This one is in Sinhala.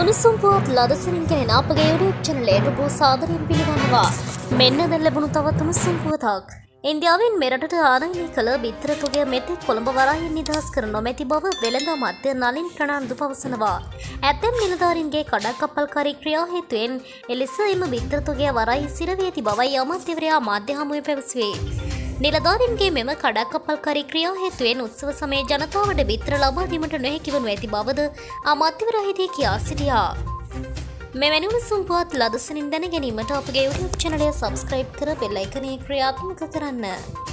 උණුසුම් පුවත් ලදසනින් කෙනෙන අපගේ YouTube channel එකට සාදරයෙන් පිළිගන්නවා. මෙන්න දැන් ලැබුණු තවත් උණුසුම් පුවතක්. ඉන්දියාවෙන් මෙරටට ආනයනය කළ බිත්තර තොගය මෙතෙක් කොළඹ වරායෙන් නිදහස් කර නොමැති බව වෙළඳ මධ්‍ය නලින් ප්‍රනාන්දු පවසනවා. ඇතැම් නිලධාරීන්ගේ කඩක්කප්පල්කාරී ක්‍රියා හේතුවෙන් එලෙස එම බිත්තර තොගය වරායේ සිරවී ඇති බවයි අමාත්‍යවරයා මාධ්‍ය හමුවේ පැවසුවේ. නිලධාරීන්ගේ මෙම කඩක්කප්පල්කාරී ක්‍රියා හේතුවෙන් උත්සව සමයේ ජනතාවට බිත්තර ලබා දීමට නොහැකි වනු ඇති බවද අමාත්‍යවරයා හිදී කියා සිටියා. මෙවැනි උණුසුම් පුවත් ලදසනින් දැන ගැනීමට අපගේ YouTube channel එක subscribe කර bell icon එක ක්‍රියාත්මක කරන්න.